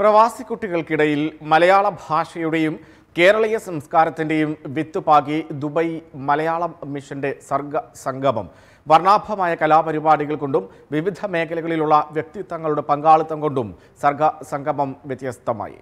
പ്രവാസി കുട്ടികൾക്കിടയിൽ മലയാള ഭാഷയുടെയും കേരളീയ സംസ്കാരത്തിന്റെയും വിത്തുപാകി ദുബായ് മലയാളം മിഷന്റെ സർഗസംഗമം വർണ്ണാഭമായ കലാപരിപാടികൾ കൊണ്ടും വിവിധ മേഖലകളിലുള്ള വ്യക്തിത്വങ്ങളുടെ പങ്കാളിത്തം കൊണ്ടും സർഗസംഗമം വ്യത്യസ്തമായി.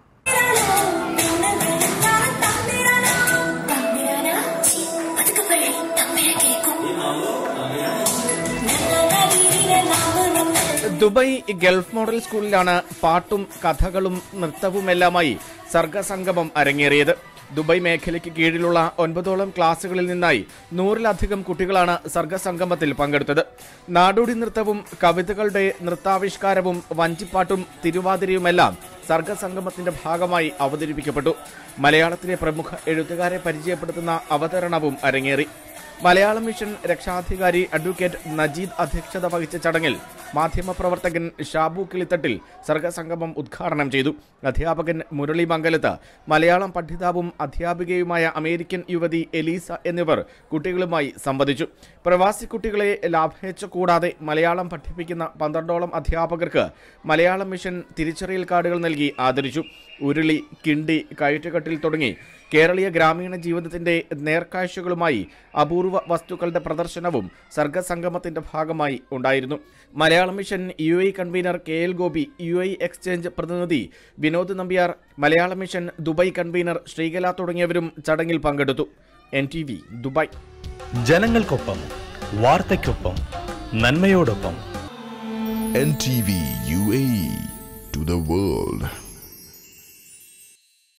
ദുബായ് ഗൾഫ് മോഡൽ സ്കൂളിലാണ് പാട്ടും കഥകളും നൃത്തവുമെല്ലാമായി സർഗസംഗമം അരങ്ങേറിയത്. ദുബായ് മേഖലയ്ക്ക് കീഴിലുള്ള 9ഓളം ക്ലാസുകളിൽ നിന്നായി 100-ലധികം കുട്ടികളാണ് സർഗസംഗമത്തിൽ പങ്കെടുത്തത്. നാടോടി നൃത്തവും കവിതകളുടെ നൃത്താവിഷ്കാരവും വഞ്ചിപ്പാട്ടും തിരുവാതിരയുമെല്ലാം സർഗസംഗമത്തിന്റെ ഭാഗമായി അവതരിപ്പിക്കപ്പെട്ടു. മലയാളത്തിലെ പ്രമുഖ എഴുത്തുകാരെ പരിചയപ്പെടുത്തുന്ന അവതരണവും അരങ്ങേറി. മലയാളം മിഷൻ രക്ഷാധികാരി അഡ്വക്കേറ്റ് നജീദ് അധ്യക്ഷത വഹിച്ച ചടങ്ങിൽ മാധ്യമപ്രവർത്തകൻ ഷാബു കിളിത്തട്ടിൽ സർഗസംഗമം ഉദ്ഘാടനം ചെയ്തു. അധ്യാപകൻ മുരളി മംഗലത്ത്, മലയാളം പഠിതാവും അധ്യാപികയുമായ അമേരിക്കൻ യുവതി എലീസ എന്നിവർ കുട്ടികളുമായി സംവദിച്ചു. പ്രവാസി കുട്ടികളെ ലാഭേച്ഛ കൂടാതെ മലയാളം പഠിപ്പിക്കുന്ന 12ഓളം അധ്യാപകർക്ക് മലയാളം മിഷൻ തിരിച്ചറിയൽ കാർഡുകൾ നൽകി ആദരിച്ചു. ഉരുളി, കിണ്ടി, കയറ്റുകെട്ടിൽ തുടങ്ങി കേരളീയ ഗ്രാമീണ ജീവിതത്തിന്റെ നേർക്കാഴ്ചകളുമായി അപൂർവ വസ്തുക്കളുടെ പ്രദർശനവും സർഗസംഗമത്തിന്റെ ഭാഗമായി ഉണ്ടായിരുന്നു. Malayalam mission UAE convener KL Gopi, UAE exchange പ്രതിനിധി Vinod Nambiar, Malayalam mission Dubai convener Sreekala തുടങ്ങിയവരും ചടങ്ങിൽ പങ്കെടുത്തു. NTV Dubai. ജനങ്ങൾക്കൊപ്പം, വാർത്തയ്ക്കൊപ്പം, നന്മയോടൊപ്പം. NTV UAE to the world.